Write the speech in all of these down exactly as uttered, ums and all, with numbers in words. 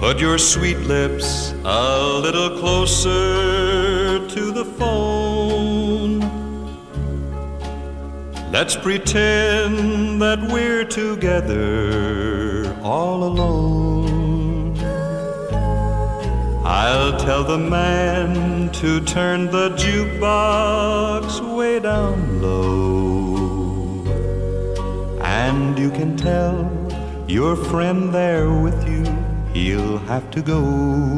Put your sweet lips a little closer to the phone. Let's pretend that we're together all alone. I'll tell the man to turn the jukebox way down low. And you can tell your friend there with you, he'll have to go.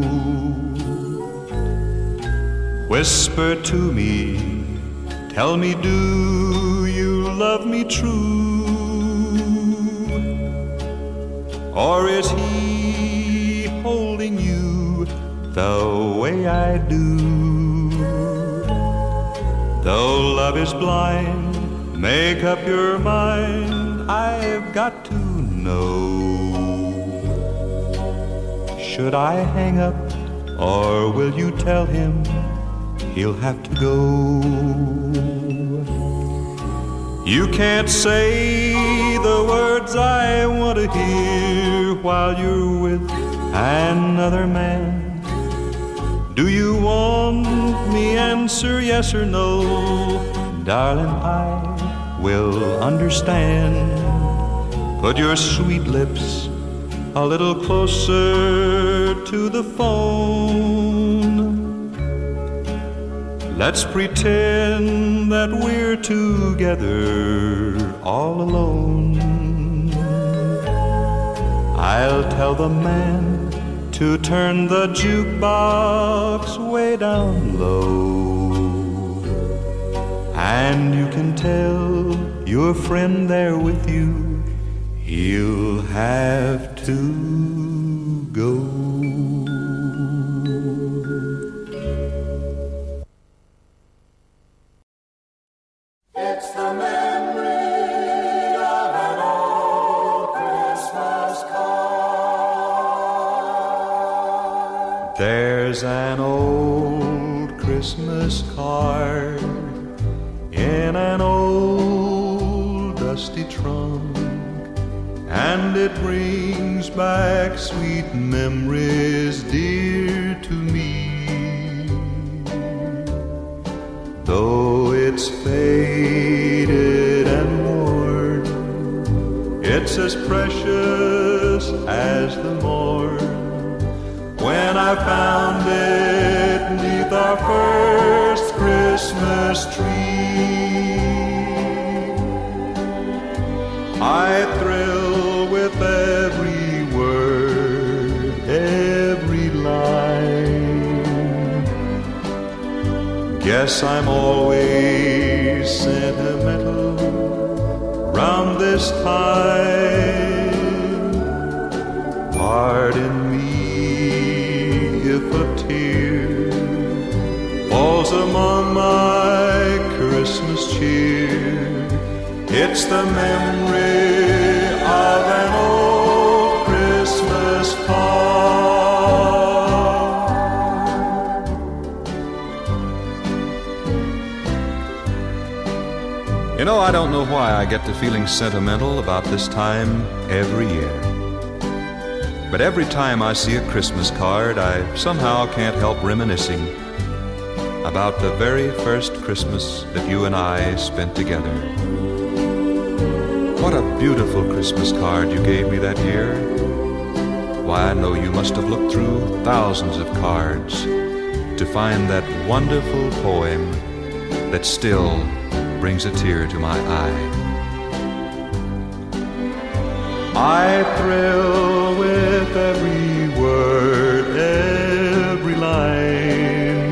Whisper to me, tell me, do you love me true? Or is he holding you the way I do? Though love is blind, make up your mind, I've got to know. Should I hang up, or will you tell him he'll have to go? You can't say the words I want to hear while you're with another man. Do you want me answer yes or no? Darling, I will understand. Put your sweet lips a little closer to the phone. Let's pretend that we're together all alone. I'll tell the man to turn the jukebox way down low. And you can tell your friend there with you, he'll have to go. It's the memory of an old Christmas card. There's an old Christmas card in an old dusty trunk, and it brings back sweet memories dear to me. Though it's faded and worn, it's as precious as the morn when I found it 'neath our first Christmas tree. I thrill with every word, every line. Guess I'm always sentimental round this time. Pardon me if a tear falls among my Christmas cheer. It's the memory of an old Christmas card. You know, I don't know why I get to feeling sentimental about this time every year. But every time I see a Christmas card, I somehow can't help reminiscing about the very first Christmas that you and I spent together. What a beautiful Christmas card you gave me that year. Why, I know you must have looked through thousands of cards to find that wonderful poem that still brings a tear to my eye. I thrill with every word, every line.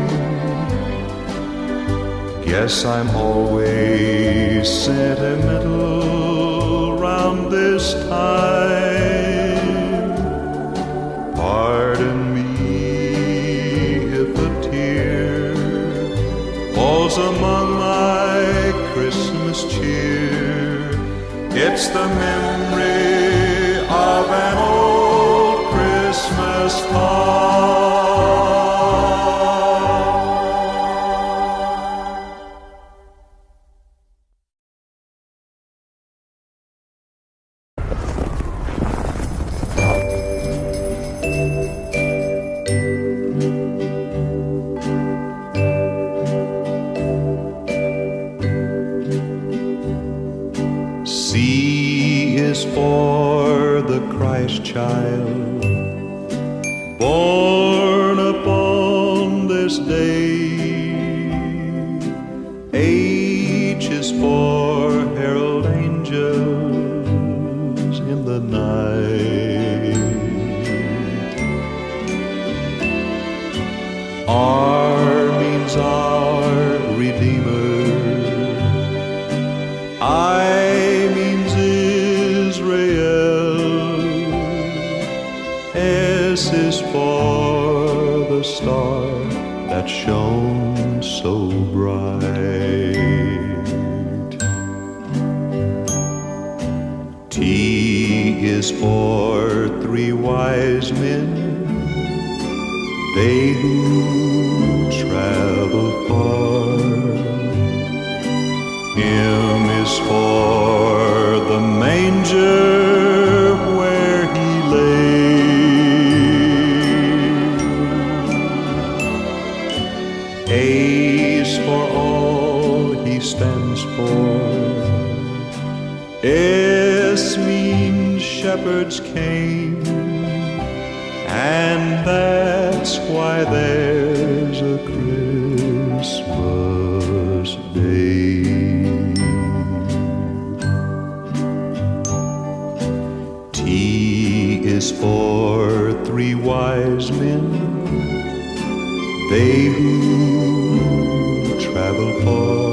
Guess I'm always sentimental round this time. Pardon me if a tear falls among my Christmas cheer. It's the memory of an old Christmas card. C is for the Christ child, born upon this day. H is for herald angels in the night. R means our Redeemer. I means Israel. S is for the star that shone so bright. T is for three wise men, they who travel far. M is for the manger where he lay. A's for all he stands for. S means shepherds came, and that's why there's a Christmas day. T is for three wise men, they who travel far.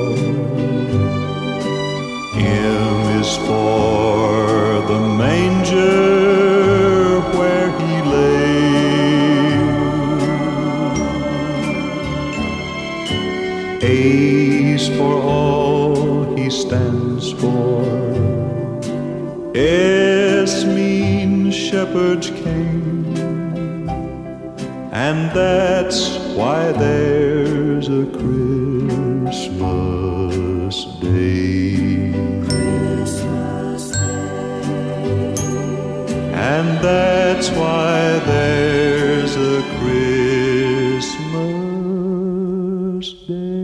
M is for the manger where he lay. A's for all he stands for. S means shepherds came, and that's why there's a Christmas day. Christmas Day. And that's why there's a Christmas Day.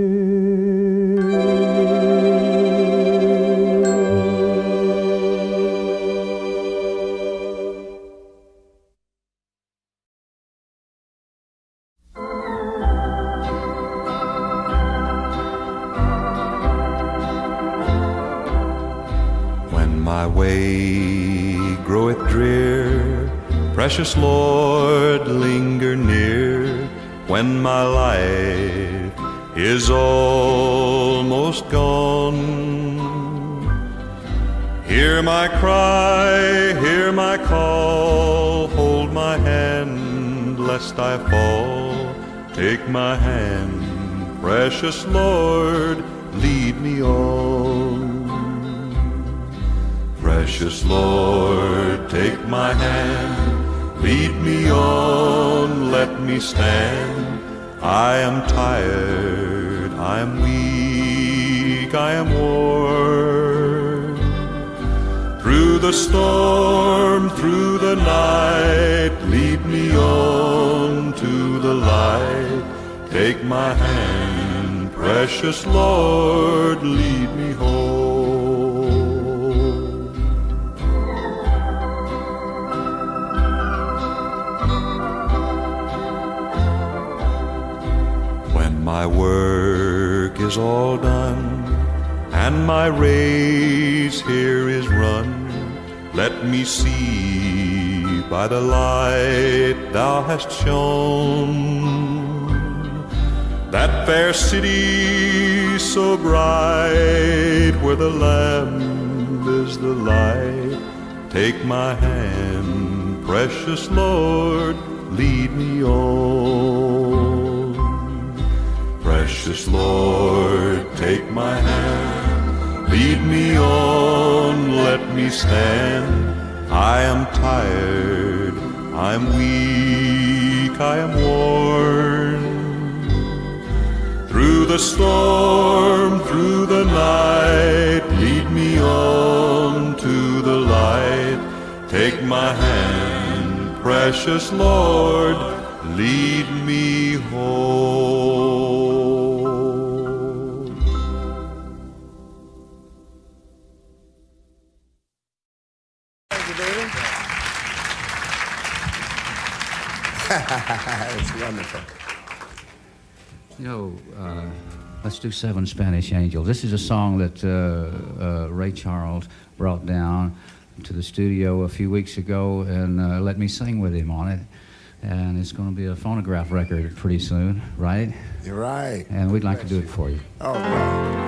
My way groweth drear, precious Lord, linger near. When my life is almost gone, hear my cry, hear my call, hold my hand lest I fall. Take my hand, precious Lord, lead me on. Precious Lord, take my hand, lead me on, let me stand. I am tired, I am weak, I am worn. Through the storm, through the night, lead me on to the light. Take my hand, precious Lord, lead me home. My work is all done, and my race here is run. Let me see by the light thou hast shone that fair city so bright, where the Lamb is the light. Take my hand, precious Lord, lead me on. Precious Lord, take my hand, lead me on, let me stand. I am tired, I am weak, I am worn. Through the storm, through the night, lead me on to the light. Take my hand, precious Lord, lead me home. baby. It's wonderful. You know, uh, let's do Seven Spanish Angels. This is a song that uh, uh, Ray Charles brought down to the studio a few weeks ago and uh, let me sing with him on it. And it's going to be a phonograph record pretty soon, right? You're right. And we'd like to do it for you. Oh, wow.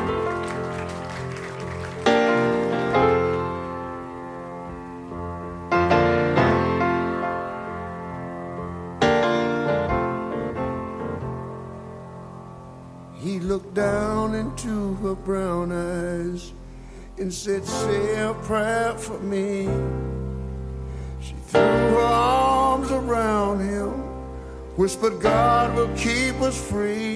He looked down into her brown eyes and said, say a prayer for me. She threw her arms around him, whispered, God will keep us free.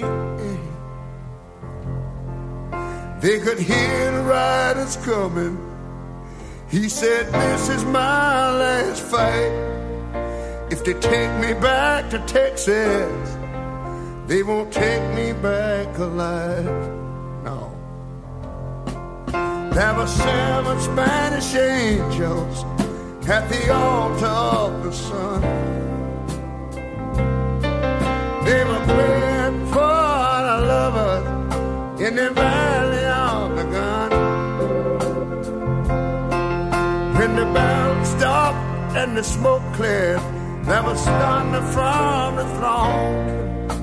They could hear the riders coming. He said, this is my last fight. If they take me back to Texas, they won't take me back alive. No. There were seven Spanish angels at the altar of the sun. They were praying for the lovers in the valley of the gun. When the bell stopped and the smoke cleared, there was thunder from the throne.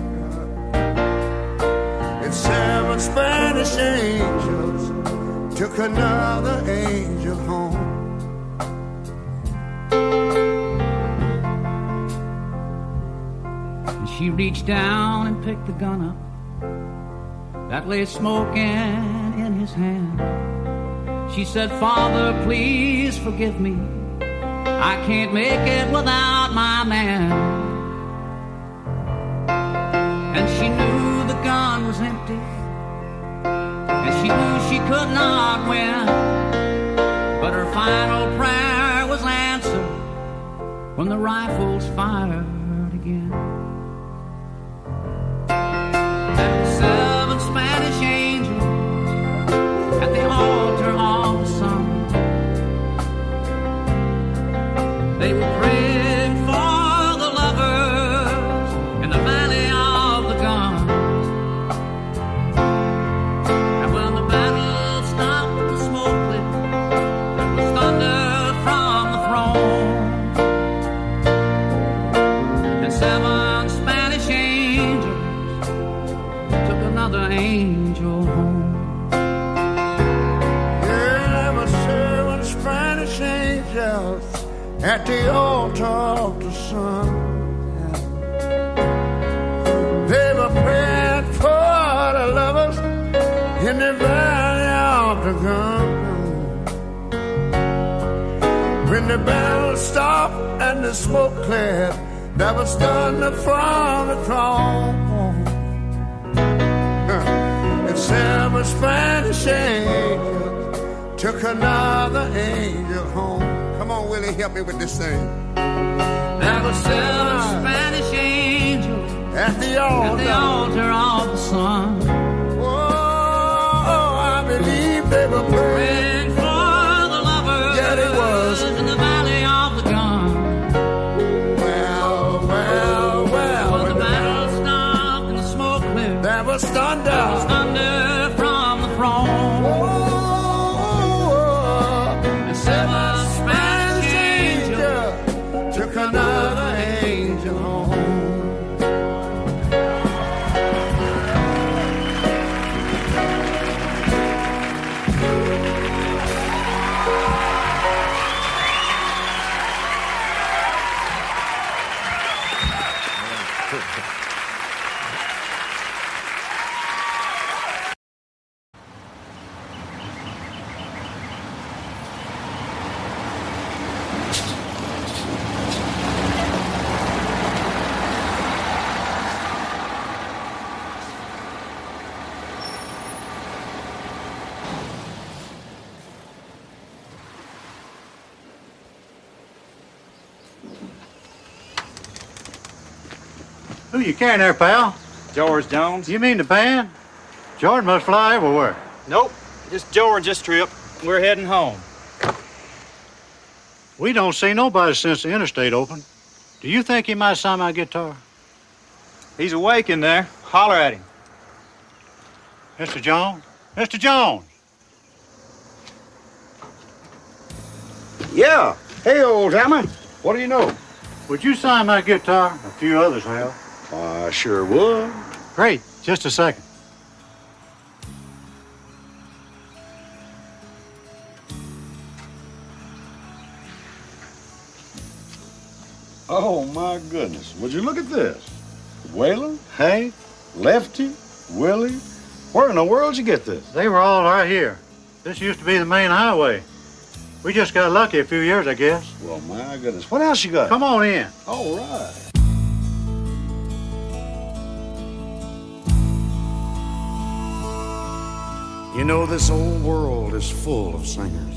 And seven Spanish angels took another angel home. She reached down and picked the gun up that lay smoking in his hand. She said, Father, please forgive me. I can't make it without my man. And she knew the gun was empty, and she knew she could not win. But her final prayer was answered when the rifles fired again. Seven Spanish angels at the altar of the sun. They were praying for the lovers in the valley of the gun. And when the battle stopped, the smoke lit, there was thunder from the throne. And seven Spanish angels took another angel home. Yeah, there were seven Spanish angels at the altar of the sun. They were praying for the lovers in the valley of the gun. When the bell stopped and the smoke cleared, there was thunder from the throne. And seven Spanish angels took another angel home. Come on, Willie, help me with this thing. There were seven Spanish angels At the altar, at the altar of the sun. Oh, I believe they were praying. Praying for the lovers Yeah, they was. in the valley of the gun. Well, well, well. When the battle stopped and the smoke cleared, There was thunder. there was thunder from the throne. Oh, And seven Spanish angels took another angel home. Who you carrying there, pal? George Jones? You mean the band? Jordan must fly everywhere. Nope, just George this trip. We're heading home. We don't see nobody since the interstate opened. Do you think he might sign my guitar? He's awake in there. Holler at him. Mister Jones? Mister Jones! Yeah. Hey, old timer. What do you know? Would you sign my guitar? A few others have. I sure would. Great. Just a second. Oh, my goodness. Would you look at this? Waylon, Hank, Lefty, Willie. Where in the world did you get this? They were all right here. This used to be the main highway. We just got lucky a few years, I guess. Well, my goodness. What else you got? Come on in. All right. You know, this old world is full of singers,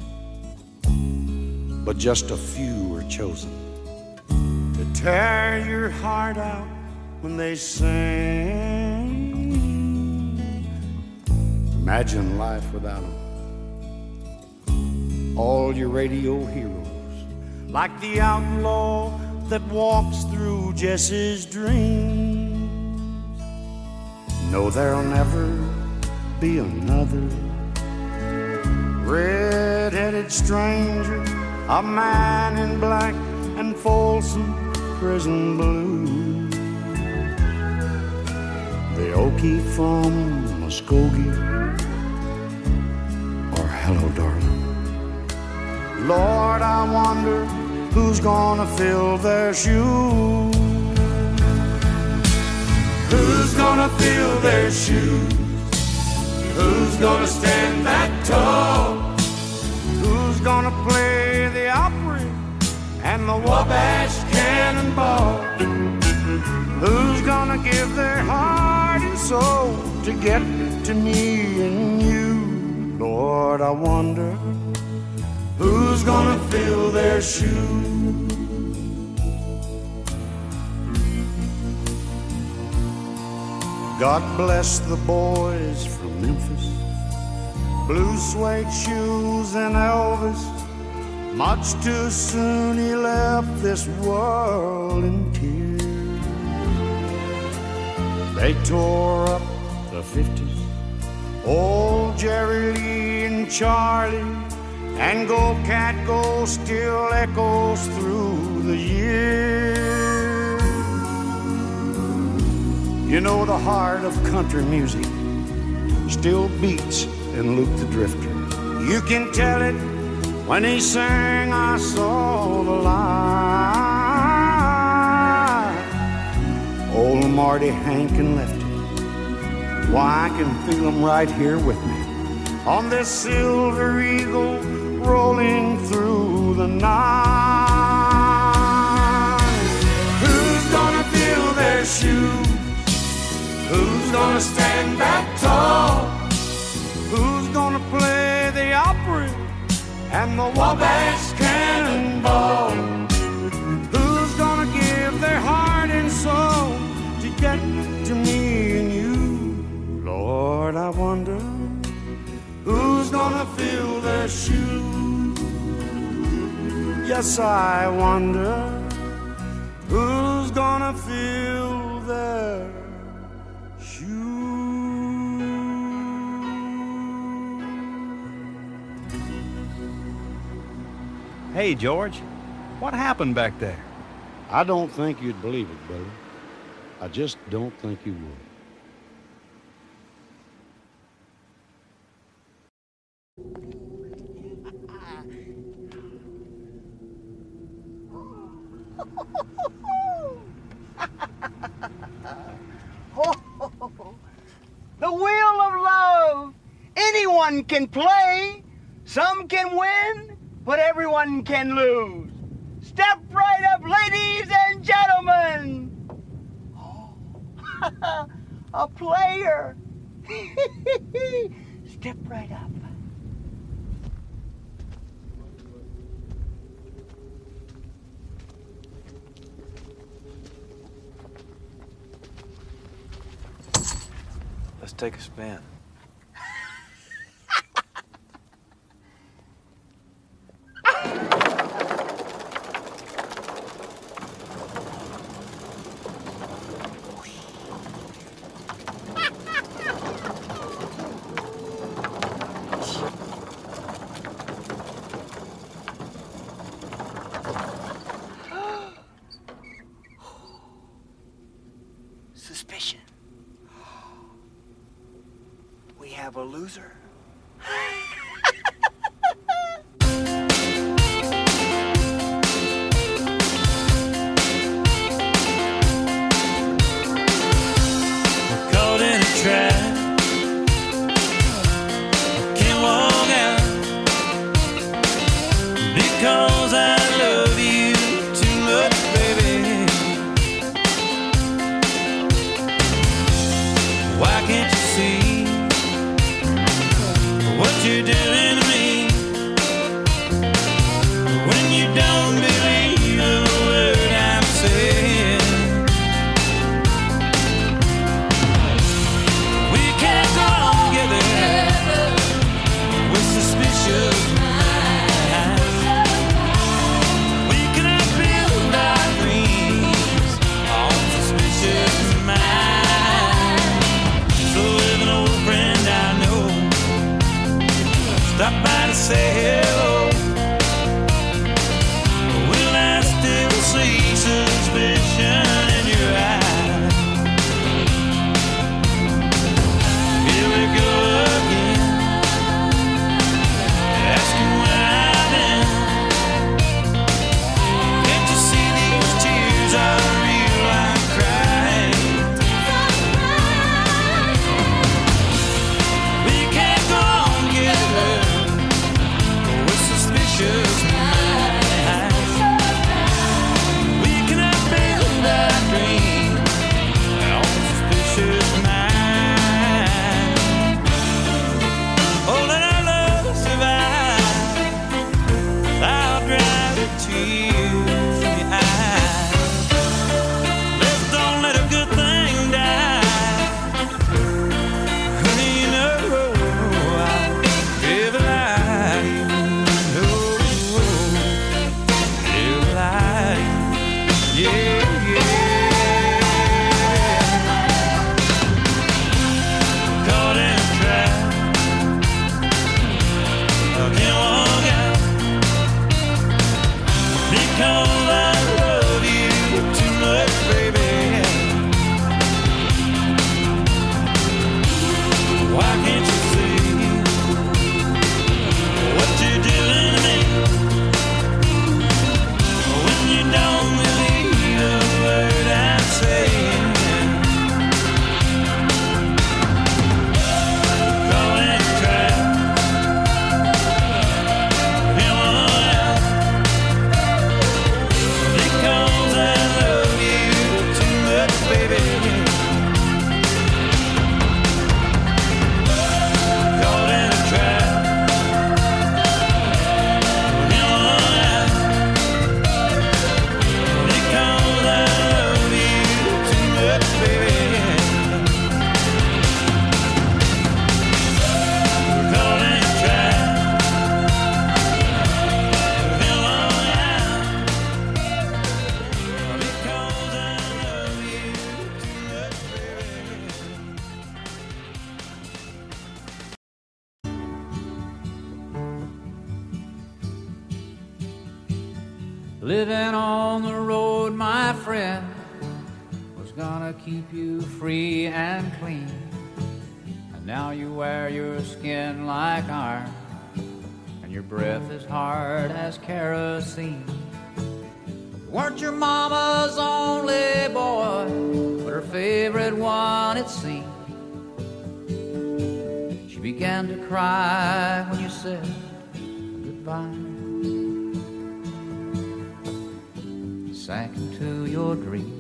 but just a few are chosen to tear your heart out when they sing. Imagine life without them. All your radio heroes, like the outlaw that walks through Jesse's dreams. No, there'll never be another red-headed stranger, a man in black and Folsom prison blue. The Okie from Muskogee, or Hello, Darling. Lord, I wonder who's gonna fill their shoes. Who's gonna fill their shoes? Who's gonna stand that tall? Who's gonna play the Opry and the Wabash Cannonball? Who's gonna give their heart and soul to get to me and you? Lord, I wonder who's gonna fill their shoes? God bless the boys from Memphis, blue suede shoes and Elvis. Much too soon he left this world in tears. They tore up the fifties, old Jerry Lee and Charlie, and Go Cat Go still echoes through the years. You know, the heart of country music still beats in Luke the Drifter. You can tell it when he sang I Saw the Light. Old Marty, Hank, and Lefty, why, I can feel them right here with me on this Silver Eagle rolling through the night. Who's gonna fill their shoes? Who's gonna stand back tall? Who's gonna play the Opry and the Wabash Cannonball? Who's gonna give their heart and soul to get to me and you? Lord, I wonder who's gonna fill their shoes? Yes, I wonder who's gonna fill their shoes. Hey, George, what happened back there? I don't think you'd believe it, brother. I just don't think you would. The wheel of love. Anyone can play. Some can win, but everyone can lose. Step right up, ladies and gentlemen. Oh, a player. Step right up. Let's take a spin. have a loser? We're caught in a trap. I can't walk out because I love you too much, baby. Why can't you see what you're doing to me when you don't believe a word I'm saying? We can't go on together with suspicious minds. We cannot build our dreams on suspicious minds. So if an old friend I know stop by to say hello, will I still see suspicion in your eyes? Here we go again, asking where I've been. Can't you see these tears are real? I'm crying. We can't go on together with suspicious minds. We cannot build our dream on suspicious minds. Oh, let our love survive. I'll drive the tears from your eyes. Let's don't let a good thing die. Honey, you know I'll never lie to you. No, never lie to you. Yeah, yeah. Caught in a trap. I can't walk out because I love you too much, baby. Why can't you see what you're doing to me when you don't believe a word I'm saying? Caught in a trap. Can't walk out because I love you too much, baby. Caught in a trap. Can't walk out because I love you too much, baby. Caught in a trap. Can't walk out because I love you too much, baby. Living on the road, my friend, was gonna keep you free and clean. And now you wear your skin like iron, and your breath is hard as kerosene. You weren't your mama's only boy, but her favorite one, it seemed. She began to cry when you said goodbye. Sank into your dream.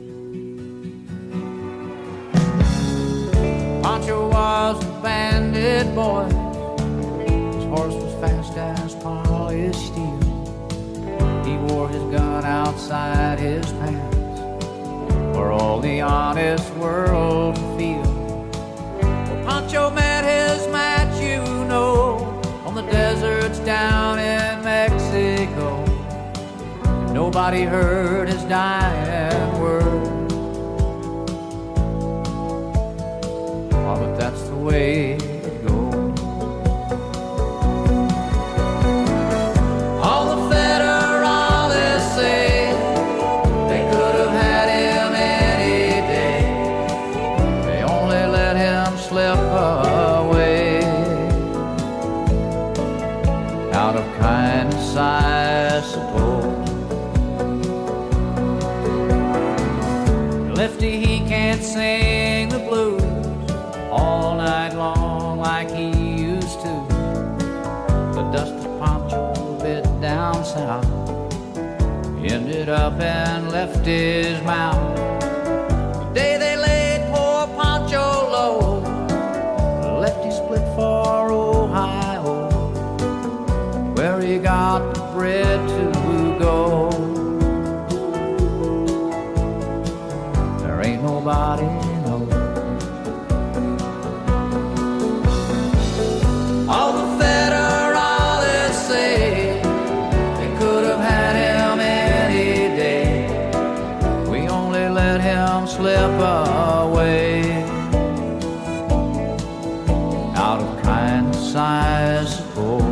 Pancho was a bandit boy. His horse was fast as polished steel. He wore his gun outside his pants for all the honest world to feel. Well, Pancho met his match, you know, on the deserts down in Mexico. Nobody heard his dying word. Oh, but that's the way it goes. All the federales say they could have had him any day. They only let him slip away. kindness, I suppose. Lefty, he can't sing the blues all night long like he used to. The dusty Pancho bit down south ended up and left his mouth. The day they laid poor Pancho low, Lefty split for Ohio, where he got the bread to go. There ain't nobody knows. All the federalists say they could have had him any day. We only let him slip away. Out of kindness, I suppose.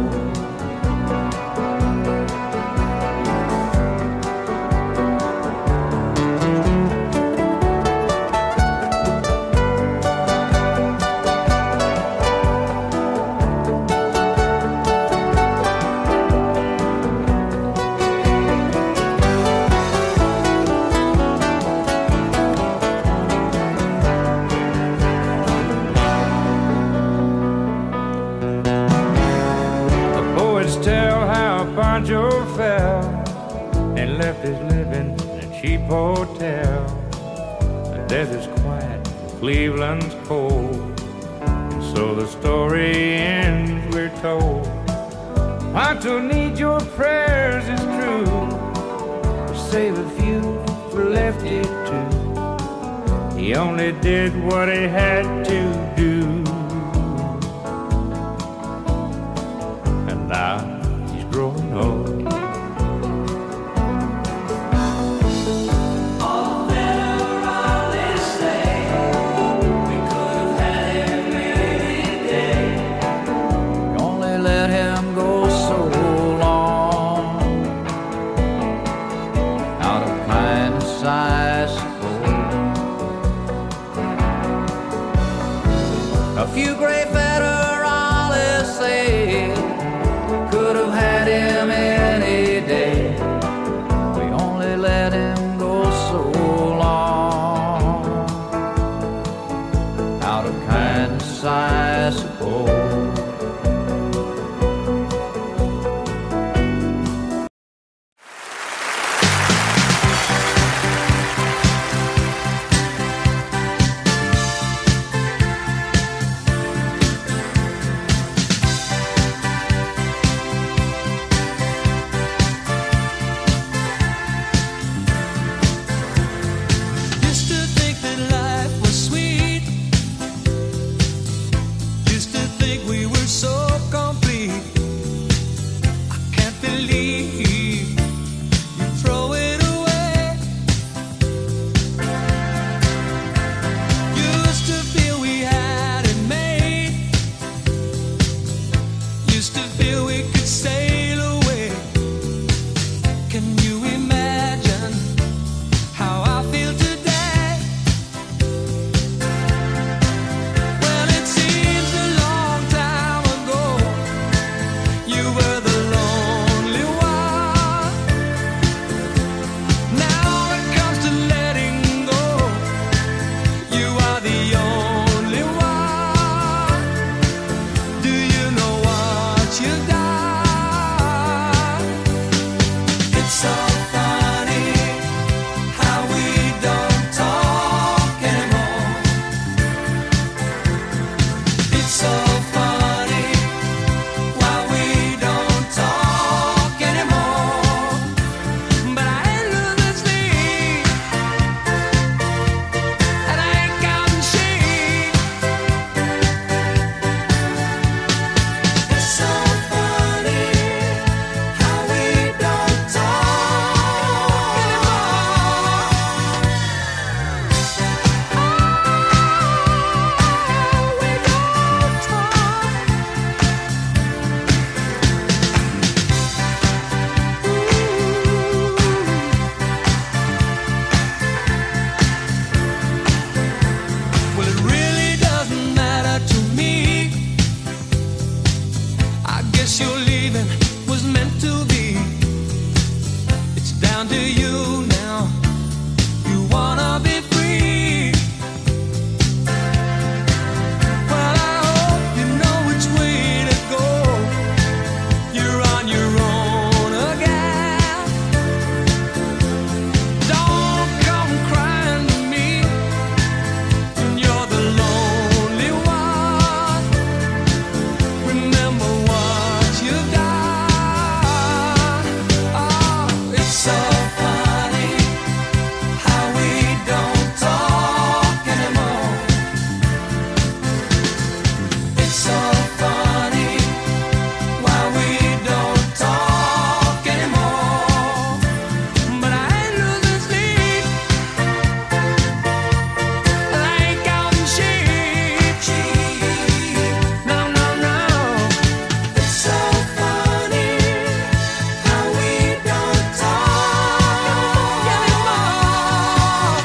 Pancho fell and left his living in a cheap hotel. The desert's quiet, Cleveland's cold, and so the story ends, we're told. Pancho needs your prayers, it's true, save a few for Lefty too. He only did what he had to do, and now growing old. All federalists say we could have had him any day. We only let him go so long. Out of kindness, I suppose. A few great federalists say could have had him any day. We only let him go so long. Out of kindness, I suppose. You were the lonely one. down to you now. You wanna be free. Well, I hope you know which way to go. You're on your own again. Don't come crying to me when you're the lonely one. Remember what you've done. Oh, it's so funny how we don't talk anymore. It's so funny why we don't talk anymore. But I ain't losing sleep. I ain't counting sheep. No, no, no. It's so funny how we don't talk anymore.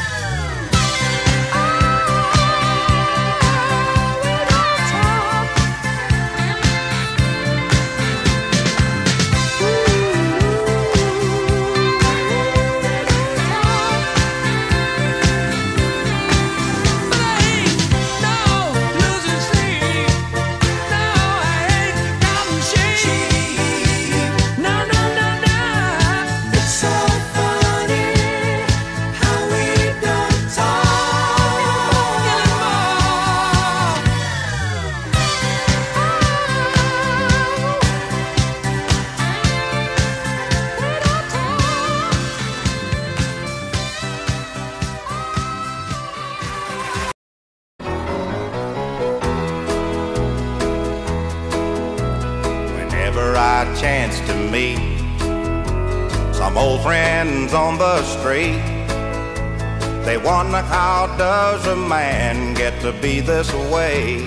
Whenever I chance to meet some old friends on the street, they wonder how does a man get to be this way.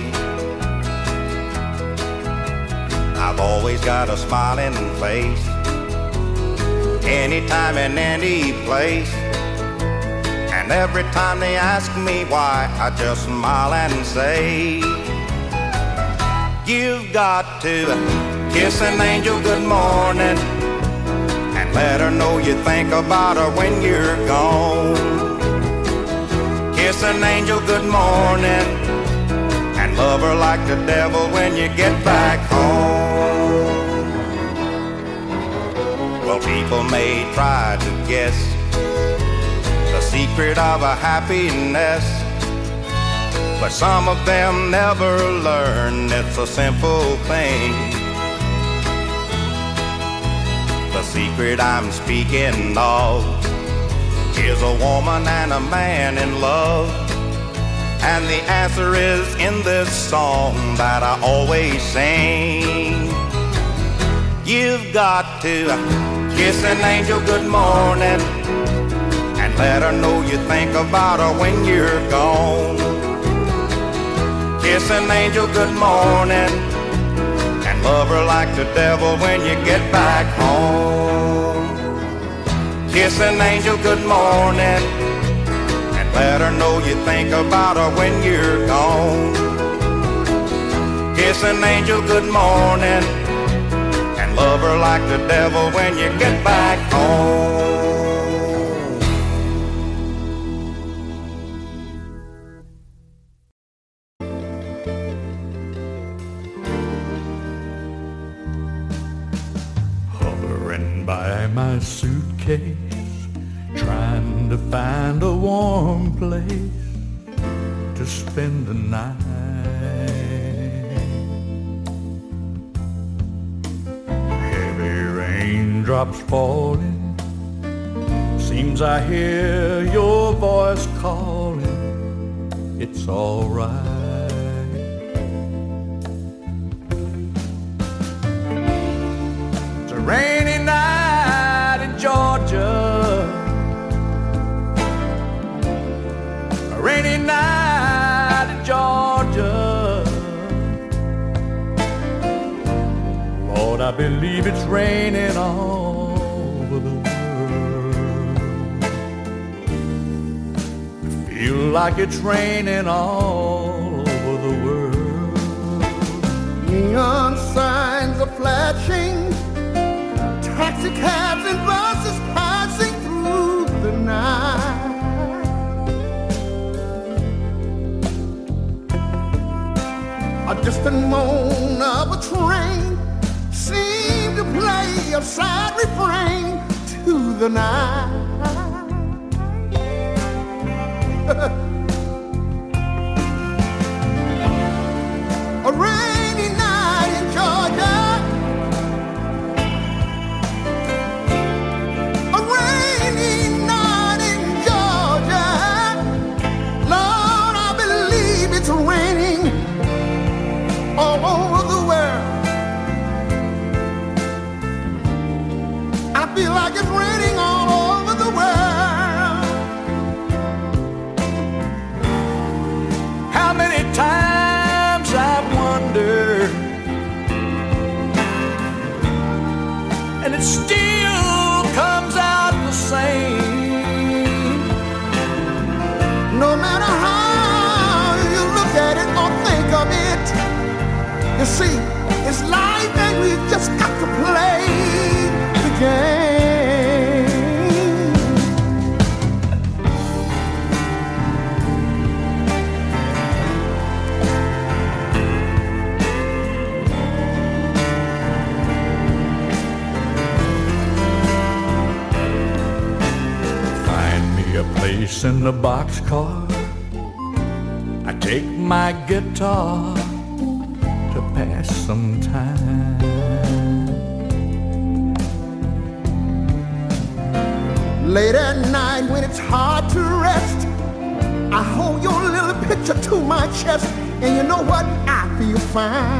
I've always got a smiling face, anytime and any place. And every time they ask me why, I just smile and say, you've got to kiss an angel good morning and let her know you think about her when you're gone. Kiss an angel good morning and love her like the devil when you get back home. Well, people may try to guess the secret of a happiness, but some of them never learn it's a simple thing. The secret I'm speaking of is a woman and a man in love. And the answer is in this song that I always sing. You've got to kiss an angel good morning and let her know you think about her when you're gone. Kiss an angel good morning and love her like the devil when you get back home. Kiss an angel good morning and let her know you think about her when you're gone. Kiss an angel good morning and love her like the devil when you get back home. By my suitcase, trying to find a warm place to spend the night. Heavy raindrops falling, seems I hear your voice calling. It's all right. It's a rainy night in Georgia, a rainy night in Georgia. Lord, I believe it's raining all over the world. I feel like it's raining all over the world. Neon signs are flashing, taxi cabs and buses passing. distant moan of a train seemed to play a sad refrain to the night. A rainy night in Georgia, a rainy night in Georgia. Lord, I believe it's raining all over the world. I feel like it's raining all over the world. How many times I've wondered, and it still comes out the same. No matter how you look at it or think of it, you see, it's life and we just got to play the game. Find me a place in the boxcar. I take my guitar to pass some time. Late at night when it's hard to rest, I hold your little picture to my chest, and you know what? I feel fine.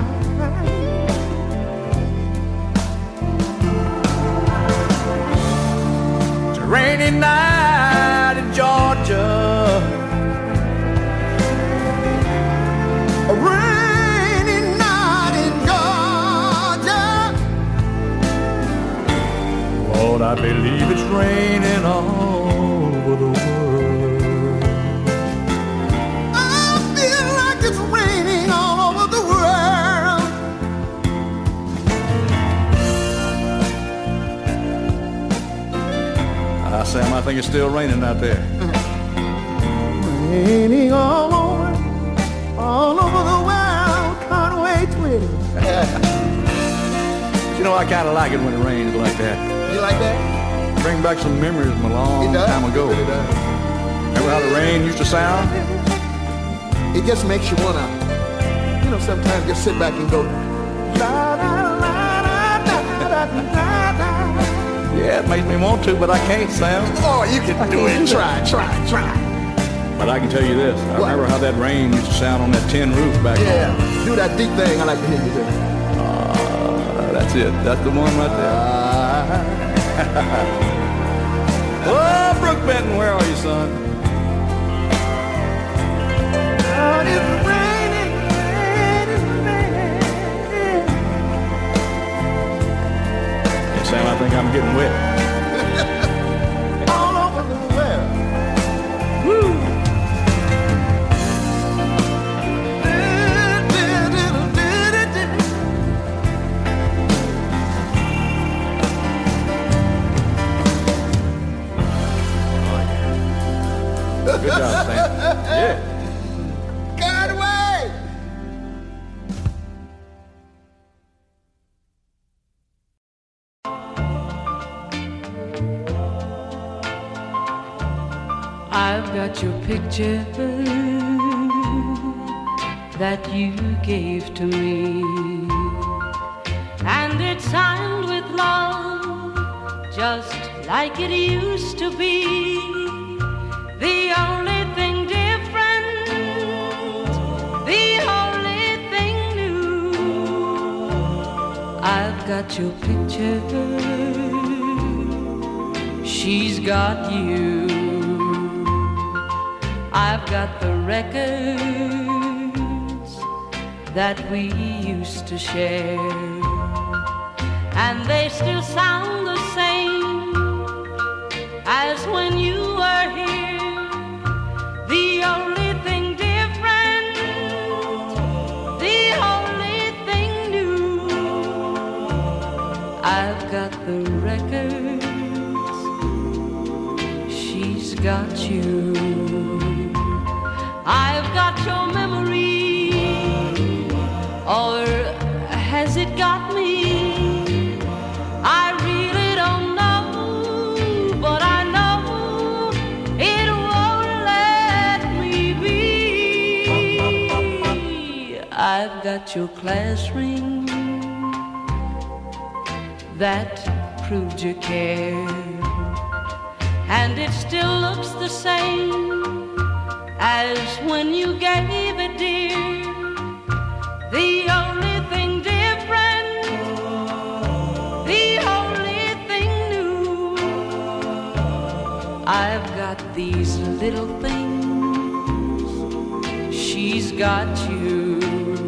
It's a rainy night in Georgia. A rainy night in Georgia. Lord, I believe it's raining all over the world. I feel like it's raining all over the world. Ah, Sam, I think it's still raining out there. Raining all over, all over the world. Can't wait with it. You know, I kind of like it when it rains like that. You like that? Bring back some memories from a long time ago. It does. Remember how the rain used to sound? It just makes you wanna, you know, sometimes just sit back and go. La, la, la, la, la, la, la, la. Yeah, it makes me want to, but I can't, Sam. Oh, you can do it. Try, try, try. But I can tell you this. I What? remember how that rain used to sound on that tin roof back Yeah, home. do that deep thing. I like to hear you do. Uh, that's it. That's the one right there. Uh, Oh, Brooke Benton, where are you, son? Lord, it's raining, raining, raining. Hey, Sam, I think I'm getting wet. All over the world. Woo! Good job, Sam. Yeah. God away. I've got your picture that you gave to me, and it's signed with love, just like it used to be. The only thing different, the only thing new, I've got your picture, she's got you. I've got the records that we used to share, and they still sound the same as when you were here. The only thing different, the only thing new, I've got the records, she's got you. I've got your memory got your class ring that proved you cared, and it still looks the same as when you gave it, dear. The only thing different, the only thing new, I've got these little things, she's got you.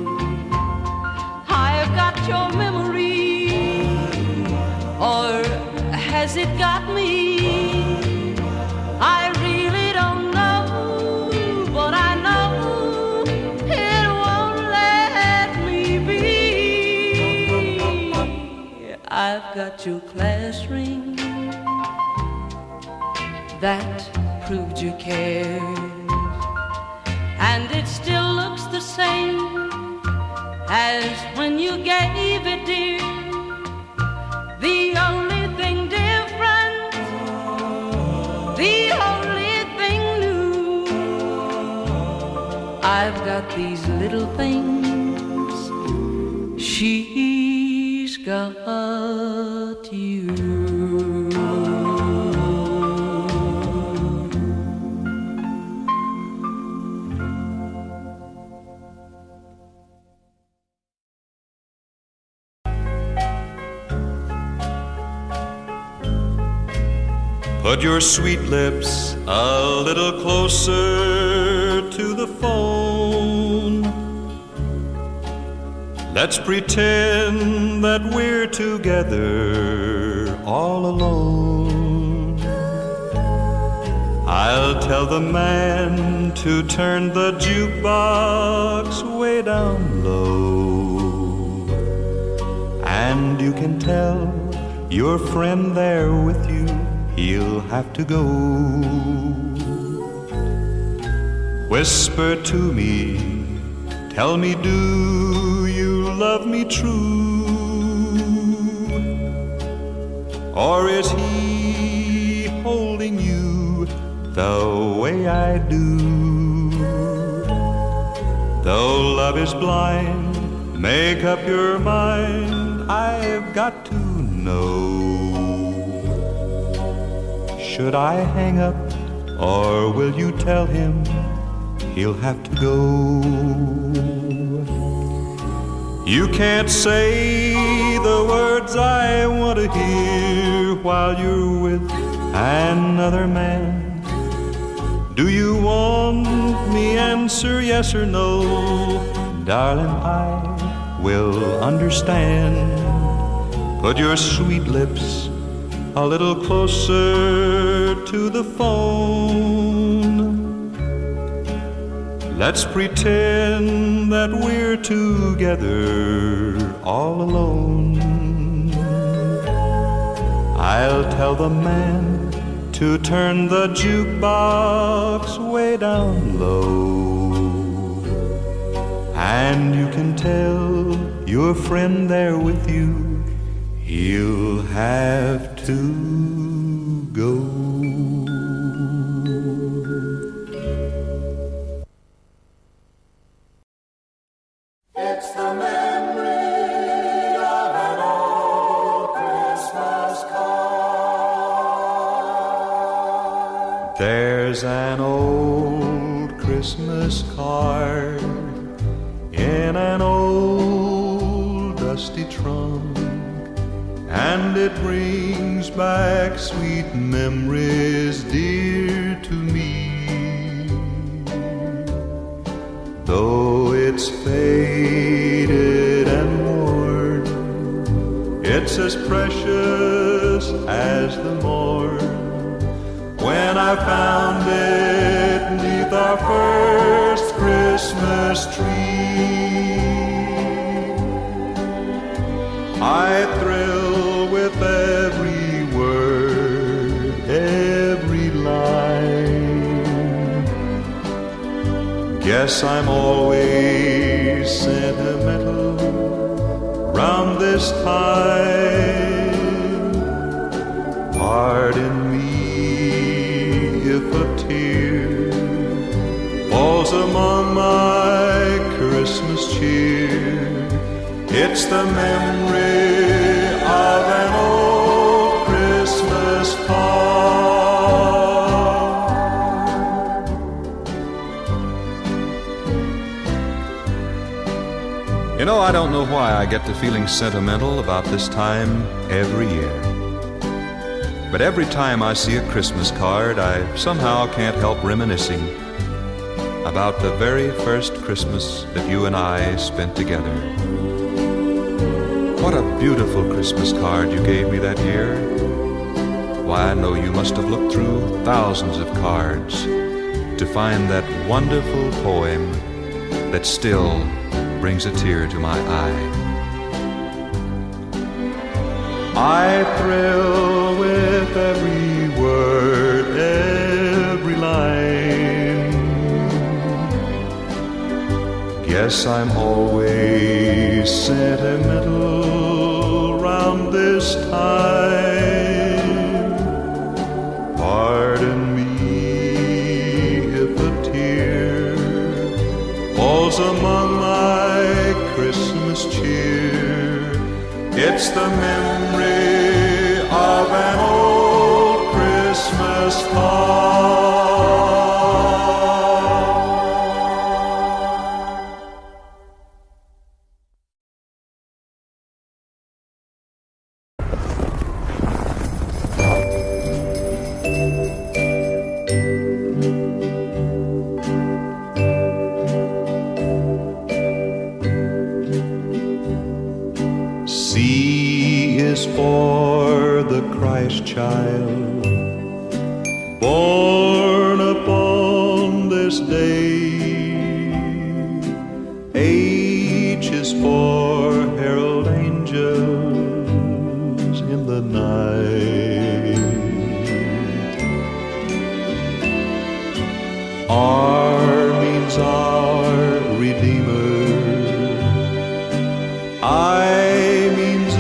I've got your memory, or has it got me? I really don't know, but I know it won't let me be. I've got your class ring that proved you cared, and it still looks the same as when you gave it, dear. The only thing different, the only thing new, I've got these little things, she's got you. Put your sweet lips a little closer to the phone. Let's pretend that we're together all alone. I'll tell the man to turn the jukebox way down low, and you can tell your friend there with you he'll have to go. Whisper to me, tell me, do you love me true? Or is he holding you the way I do? Though love is blind, make up your mind, I've got to know. Should I hang up, or will you tell him he'll have to go? You can't say the words I want to hear while you're with another man. Do you want me answer yes or no? Darling, I will understand. Put your sweet lips a little closer to the phone. Let's pretend that we're together all alone. I'll tell the man to turn the jukebox way down low, and you can tell your friend there with you he'll have to go. It's the memory of an old Christmas card. There's an old Christmas card in an old dusty trunk, and it brings back sweet memories dear to me. Though it's faded and worn, it's as precious as the morn when I found it 'neath our first Christmas tree. I thrill with every word, every line. Guess I'm always sentimental round this time. Pardon me if a tear falls among my Christmas cheer. It's the memory of an old Christmas card. You know, I don't know why I get to feeling sentimental about this time every year. But every time I see a Christmas card, I somehow can't help reminiscing about the very first Christmas that you and I spent together. What a beautiful Christmas card you gave me that year. Why, I know you must have looked through thousands of cards to find that wonderful poem that still brings a tear to my eye. I thrill with every word, every line. Guess I'm always sentimental round this time. Pardon me if a tear falls among my Christmas cheer. It's the memory of an old Christmas card. For the Christ child born upon this day. H is for herald angels in the night. R means our Redeemer. I means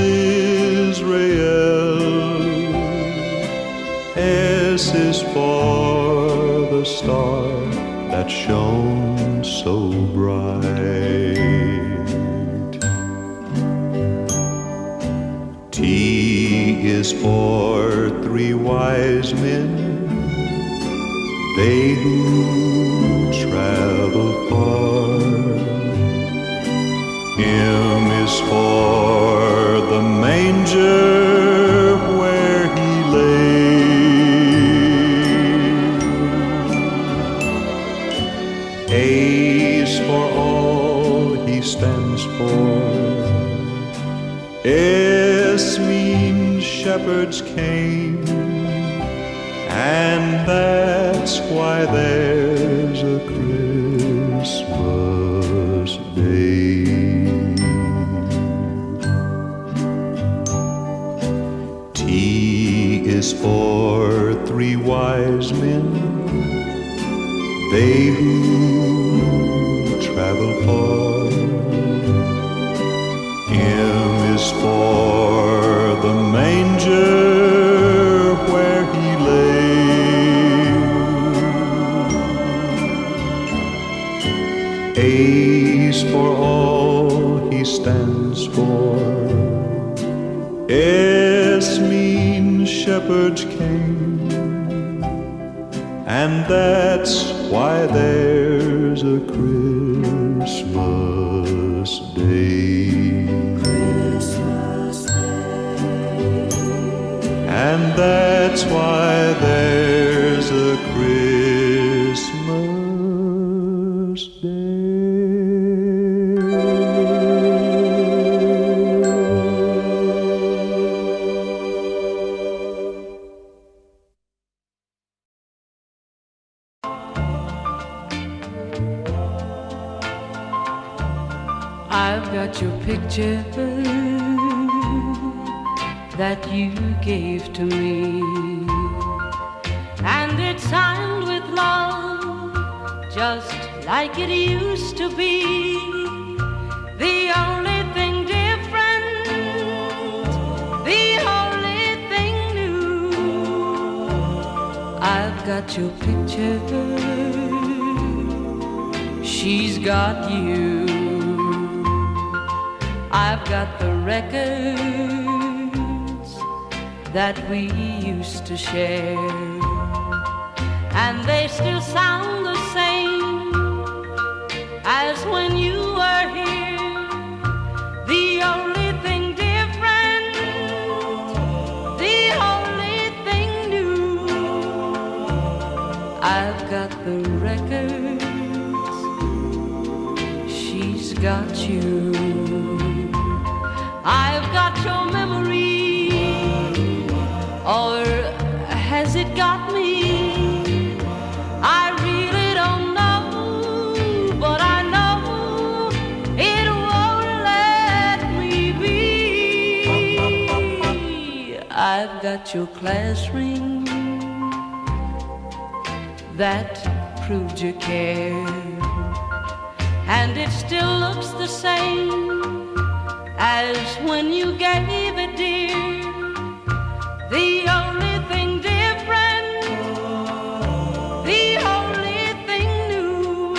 S is for the star that shone so bright. T is for three wise men, they who travel far. M is for the manger where he lay. A's for all he stands for. S means shepherds came, and that's why there's a Christmas day. T is for three wise men, they who travel far. M is for the manger where he lay. A's for all he stands for. S means shepherds came, and that's why there's a Christmas day. Christmas Day. And that's why there's a Christmas Day. I've got your picture that you gave to me, and it's signed with love, just like it used to be. The only thing different, the only thing new, I've got your picture, she's got you. I've got the records that we used to share, and they still sound the same as when you were here. The only thing different, the only thing new, I've got the records, she's got you. I've got your memory, or has it got me? I really don't know, but I know it won't let me be. I've got your class ring that proved you cared, and it still looks the same as when you gave it, dear. The only thing different, the only thing new,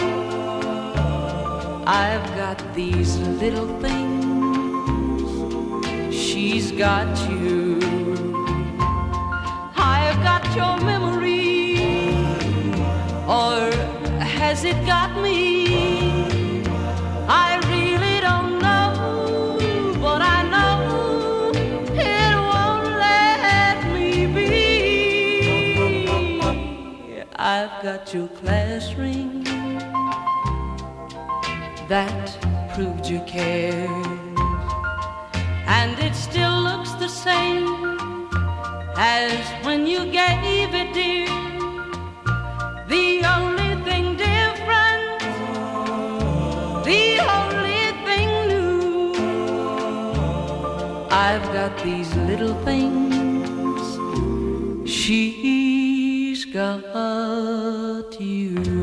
I've got these little things, she's got you. I've got your memory, or has it got me? I really don't know, but I know it won't let me be. I've got your class ring that proved you cared, and it still looks the same as when you gave it, dear. The only thing different, the only thing new, I've got these little things, she's got you.